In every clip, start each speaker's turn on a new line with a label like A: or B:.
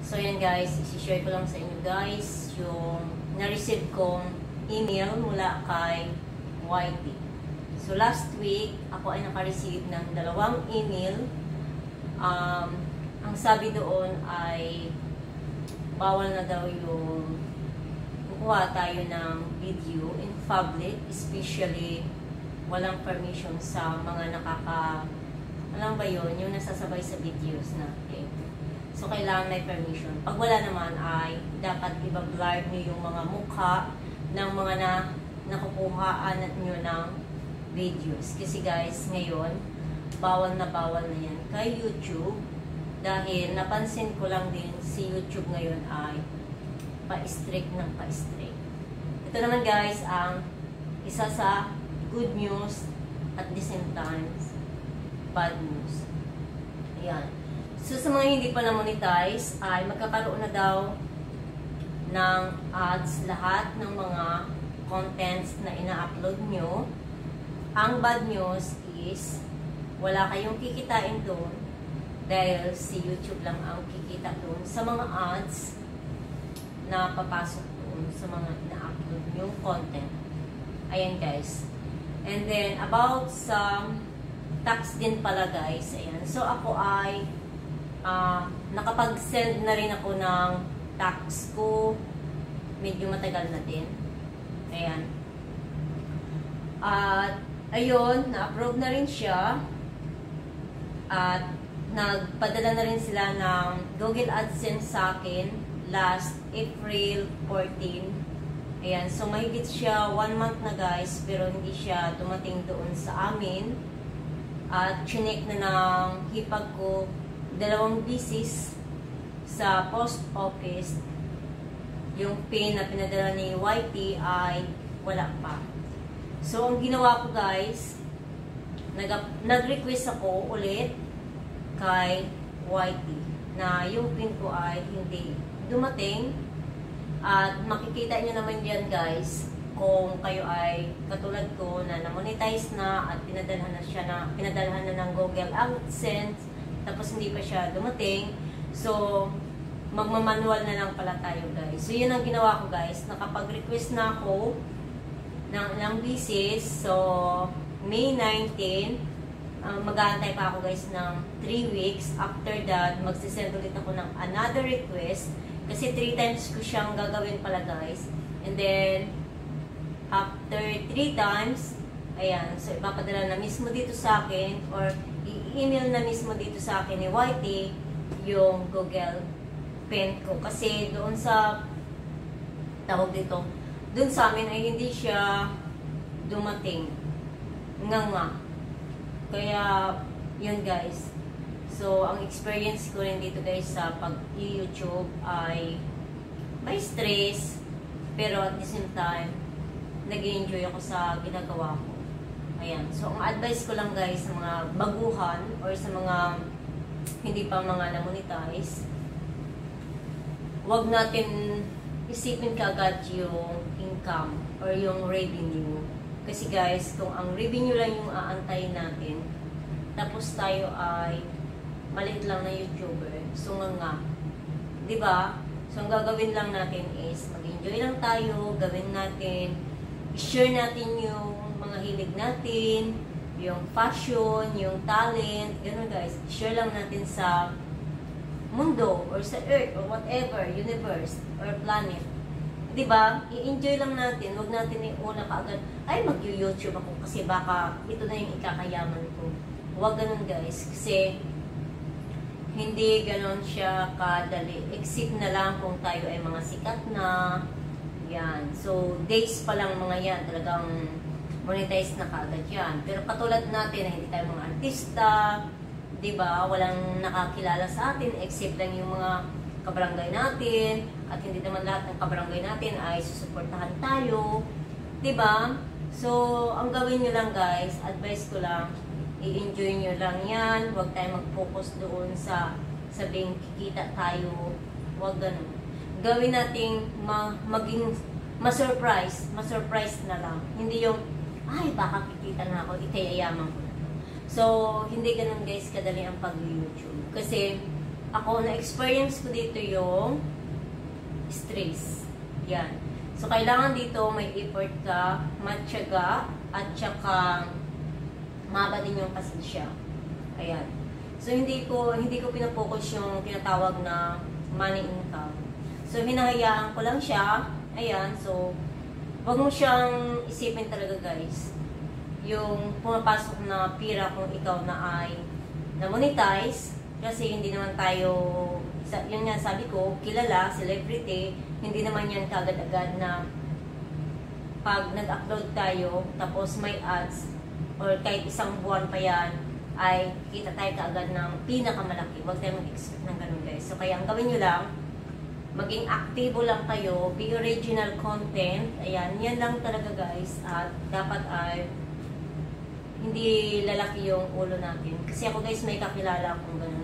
A: So yan guys, isi-share ko lang sa inyo guys yung na-receive kong email mula kay YT. So last week, ako ay naka-receive ng 2 email. Ang sabi doon ay bawal na daw yung kukuha tayo ng video in public, especially walang permission sa mga alam ba yun, yung nasasabay sa videos natin. So, kailangan may permission. Pag wala naman ay dapat i-blur nyo yung mga mukha ng mga nakukuhaan nyo ng videos. Kasi guys, ngayon, bawal na yan kay YouTube. Dahil napansin ko lang din si YouTube ngayon ay pa-strict ng pa-strict. Ito naman guys, ang isa sa good news at the same time bad news. Ayan. So, sa mga hindi pa na-monetize, ay magkakaroon na daw ng ads lahat ng mga contents na ina-upload nyo. Ang bad news is, wala kayong kikitain doon dahil si YouTube lang ang kikita doon sa mga ads na papasok doon sa mga ina-upload yung content. Ayan guys. And then, about sa tax din pala guys. Ayan. So, ako ay nakapag-send na rin ako ng tax ko. Medyo matagal na din. Ayan. At, ayun, na-approve na rin siya. At, nagpadala na rin sila ng Google AdSense sa akin last April 14. Ayan. So, mahigit siya 1 month na guys, pero hindi siya dumating doon sa amin. At, chinek na ng hipag ko 2 bisis sa post office. Yung pin na pinadala ni YT ay wala pa. So, ang ginawa ko guys, nag-request ako ulit kay YT na yung pin ko ay hindi dumating. At makikita nyo naman yan guys kung kayo ay katulad ko na na-monetize na at pinadalhan na ng Google AdSense tapos hindi pa siya dumating. So, magmamanual na lang pala tayo guys. So, yun ang ginawa ko guys. Nakapag-request na ako ng ilang bisis. So, May 19, mag-aantay pa ako guys ng 3 weeks. After that, magsisend ulit ako ng another request. Kasi 3 times ko siyang gagawin pala guys. And then, after 3 times, ayan, so ipapadala na mismo dito sa akin or i-email na mismo dito sa akin ni YT yung Google Pen ko. Kasi doon sa tawag dito, doon sa amin ay hindi siya dumating. Nga. Kaya, yun guys. So, ang experience ko rin dito guys sa pag-YouTube ay may stress, pero at the same time, nag-enjoy ako sa ginagawa ko. Ayan. So, ang advice ko lang guys sa mga baguhan or sa mga hindi pa mga na-monetize, huwag natin isipin kaagad yung income or yung revenue. Kasi guys, kung ang revenue lang yung aantayin natin, tapos tayo ay maliit lang na YouTuber, so nga. Diba? So, ang gagawin lang natin is mag-enjoy lang tayo, gawin natin, i-share natin yung mga hilig natin, yung fashion, yung talent, gano'n guys. Share lang natin sa mundo, or sa earth, or whatever, universe, or planet. Diba? I-enjoy lang natin. Huwag natin iuna kaagad, ay mag-YouTube ako kasi baka ito na yung ikakayaman ko. Huwag ganun guys. Kasi hindi ganun siya kadali. Exit na lang kung tayo ay mga sikat na. Yan. So, days pa lang mga yan. Talagang monetize na kaagad yan. Pero katulad natin na hindi tayo mga artista, diba? Walang nakakilala sa atin except lang yung mga kabarangay natin. At hindi naman lahat ng kabarangay natin ay susuportahan tayo. Diba? So, ang gawin nyo lang guys, advice ko lang, i-enjoy nyo lang yan. Huwag tayo mag-focus doon sa sabing kikita tayo. Huwag ganun. Gawin nating maging ma-surprise na lang. Hindi yung, ay, baka kikita na ako, ikayayaman ko na. So, hindi ganun guys kadali ang pag-YouTube. Kasi, ako, na-experience ko dito yung stress. Yan. So, kailangan dito may effort ka, matyaga, at saka maba din yung pasensya. Ayan. So, hindi ko pinapokus yung tinatawag na money income. So, hinahayaan ko lang siya. Ayan. So, wag mo siyang isipin talaga, guys. Yung pumapasok na pira kung ikaw na ay na-monetize. Kasi hindi naman tayo, yun nga sabi ko, kilala, celebrity. Hindi naman yan kagad-agad na pag nag-upload tayo, tapos may ads, or kahit isang buwan pa yan, ay kita tayo kaagad ng pinakamalaki. Huwag tayo mag-expect ng ganun, guys. So, kaya ang gawin nyo lang, maging aktibo lang kayo, be original content. Ayan, yan lang talaga, guys. At dapat ay hindi lalaki yung ulo natin. Kasi ako, guys, may kakilala akong ganun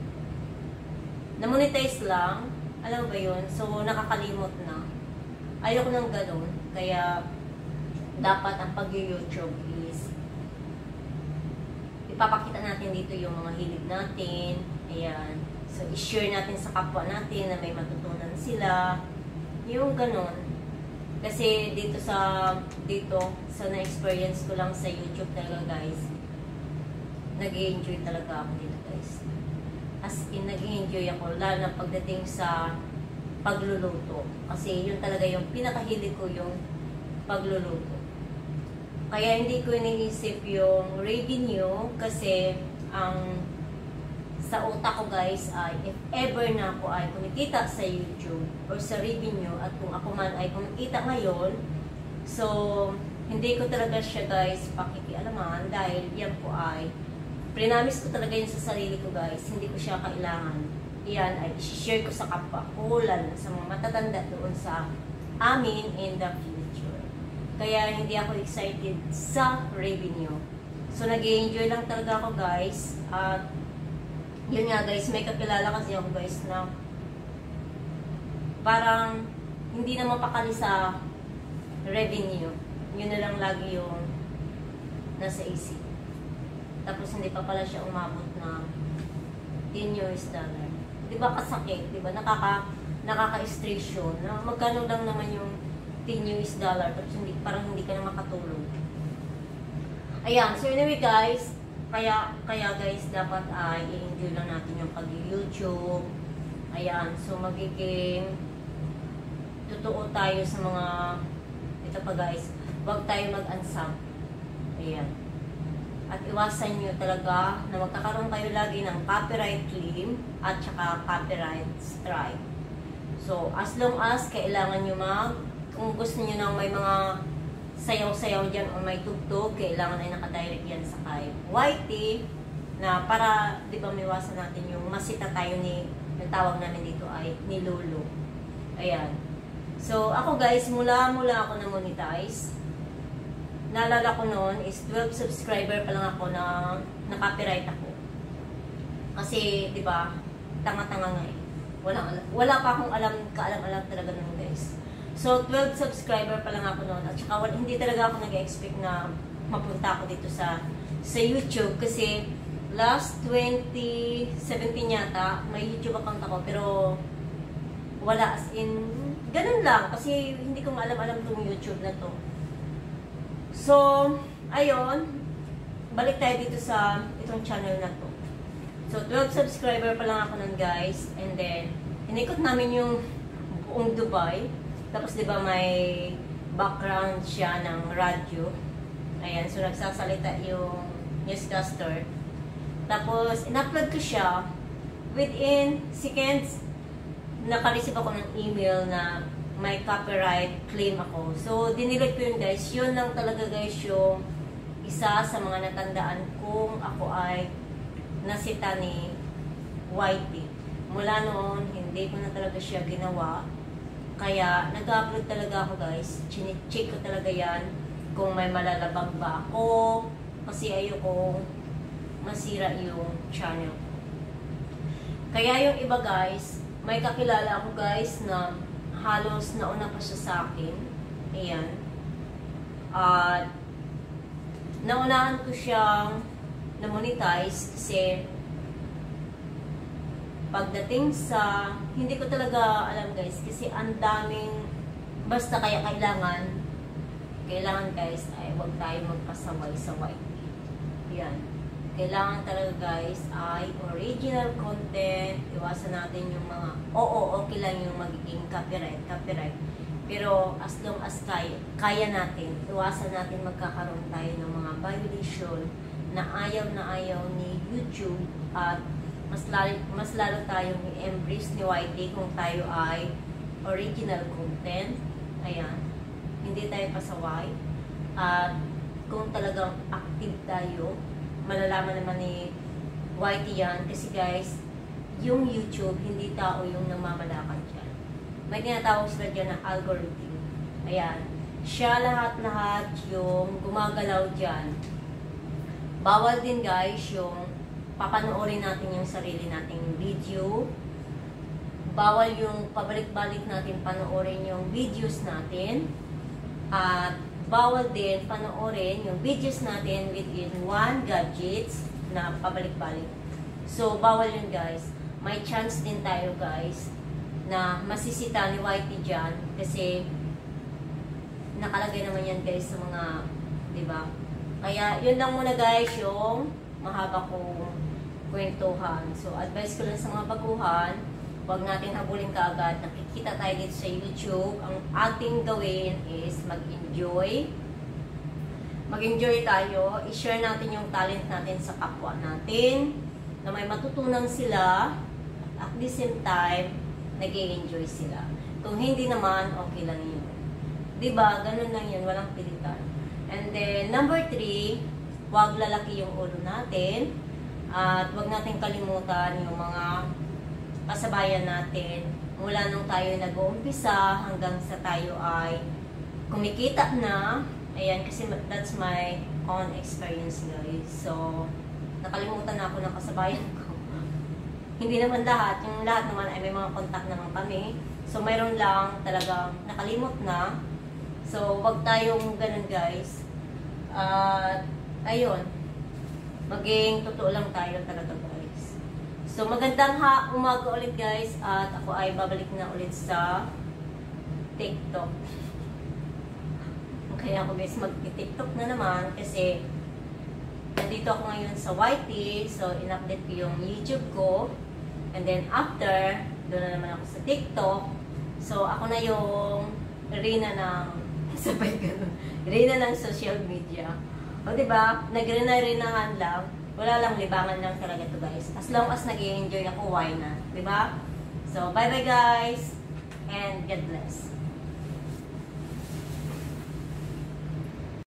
A: na monetize lang. Alam ba yun? So, nakakalimot na. Ayoko ng ganun. Kaya, dapat ang pag-YouTube is ipapakita natin dito yung mga hilig natin. Ayan. So, i-share natin sa kapwa natin na may matutunan sila. Yung ganun. Kasi dito sa na-experience ko lang sa YouTube talaga, guys. Nag-i-enjoy talaga ako dito, guys. As in, nag-i-enjoy ako. Lalo na pagdating sa pagluluto. Kasi yun talaga yung pinakahilig ko, yung pagluluto. Kaya hindi ko iniisip yung revenue kasi ang sa utak ko, guys, ay if ever na ako ay kumikita sa YouTube or sa revenue at kung ako man ay kumikita ngayon, so hindi ko talaga siya, guys, pakikialaman dahil yan po ay prinamis ko talaga yun sa sarili ko, guys. Hindi ko siya kailangan. Yan ay i-share ko sa kapwa ko, lalo sa mga matatanda doon sa amin in the future. Kaya hindi ako excited sa revenue. So, nag-i-enjoy lang talaga ako, guys. At yun nga, guys, may kakilala kasi ako, guys, na parang hindi na mapakali sa revenue. Yun na lang lagi yung nasa isip. Tapos hindi pa pala siya umabot na $10. Di ba kasakit? Di ba? Nakaka-stress yun. Na magkano lang naman yung $10. Tapos parang hindi ka na makatulog. Ayan. So anyway, guys, kaya guys, dapat ay i-enjoy lang natin yung pag-YouTube. Ayan. So magiging totoo tayo sa mga ito pa, guys. Huwag tayo mag-unsub. Ayan. At iwasan nyo talaga na magkakaroon kayo lagi ng copyright claim at saka copyright strike. So, as long as kailangan nyo kung gusto nyo nang may mga sayaw-sayaw dyan o may tugtog, kailangan ay nakadirect yan sa kay YT na para, di ba, miwasan natin yung masita tayo yung tawag namin dito ay ni Lolo. Ayan. So, ako, guys, mula ako na monetize. Naalala ko noon is 12 subscriber pa lang ako na copyright ako. Kasi, di ba, tanga-tanga nga eh. Wala pa akong kaalam-alam talaga nun, guys. So, 12 subscriber pa lang ako noon. At saka, hindi talaga ako nag-expect na mapunta ako dito sa YouTube. Kasi, last 2017 yata, may YouTube account ako. Pero, wala as in, ganun lang. Kasi, hindi ko maalam-alam itong YouTube na to. So, ayun, balik tayo dito sa itong channel na to. So, 12 subscriber pa lang ako nun, guys. And then, inikot namin yung buong Dubai. Tapos, di ba, may background siya ng radyo. Ayan, so nagsasalita yung newscaster. Tapos, in-upload ko siya. Within seconds, naka-receive ako ng email na may copyright claim ako. So, dinilig ko yun, guys. Yun lang talaga, guys, yung isa sa mga natandaan kung ako ay nasita ni YT. Mula noon, hindi ko na talaga siya ginawa. Kaya, nag-upload talaga ako, guys. Check ko talaga yan kung may malalabag ba ako. Kasi ayoko masira yung channel. Kaya yung iba, guys, may kakilala ako, guys, na halos nauna pa siya sa akin. Ayan. At naunahan ko siyang na-monetize kasi pagdating sa, hindi ko talaga alam guys, kasi ang daming, basta kaya kailangan guys, ay huwag tayo magpasaway-saway. Yan. Kailangan talaga guys, ay original content, iwasan natin yung mga, okay lang yung magiging copyright. Pero as long as kaya natin, iwasan natin magkakaroon tayo ng mga violation na ayaw ni YouTube at mas lalo tayong i-embrace ni YT kung tayo ay original content. Ayan. Hindi tayo pasaway. At kung talagang active tayo, malalaman naman ni YT yan. Kasi guys, yung YouTube, hindi tao yung namamalakad dyan. May tinatawag sila dyan na algorithm. Ayan. Siya lahat-lahat yung gumagalaw dyan. Bawal din guys yung papanoorin natin yung sarili nating video. Bawal yung pabalik-balik natin panoorin yung videos natin. At bawal din panoorin yung videos natin within one gadgets na pabalik-balik. So, bawal yun guys. May chance din tayo guys na masisita ni YT dyan kasi nakalagay naman yan guys sa mga, diba? Kaya, yun lang muna guys yung mahaba kong kwentuhan. So, advice ko lang sa mga baguhan, huwag natin habulin kaagad. Nakikita tayo dito sa YouTube. Ang ating gawin is mag-enjoy. Mag-enjoy tayo. I-share natin yung talent natin sa kapwa natin na may matutunan sila. At the same time, nag-enjoy sila. Kung hindi naman, okay lang yun. Diba? Ganun lang yun. Walang pilitan. And then, number 3, huwag lalaki yung ulo natin. At huwag natin kalimutan yung mga kasabayan natin mula nung tayo nag-uumpisa hanggang sa tayo ay kumikita na. Ayan, kasi that's my own experience guys. So, nakalimutan na ako ng kasabayan ko. Hindi naman lahat. Yung lahat naman ay may mga contact naman kami. So, mayroon lang talagang nakalimot na. So, wag tayong ganun guys. At, ayun. Maging totoo lang tayo talaga guys. So magandang umaga ulit guys. At ako ay babalik na ulit sa TikTok. Kaya ako guys mag-TikTok na naman. Kasi nandito ako ngayon sa YT. So in-update ko yung YouTube ko. And then after, doon na naman ako sa TikTok. So ako na yung Rina ng sabay ganun. Rina ng social media. O diba, nagrina-rinahan lang, wala lang, libangan lang talaga to guys. As long as nag-i-enjoy ako, why not? Diba? So, bye-bye guys, and God bless.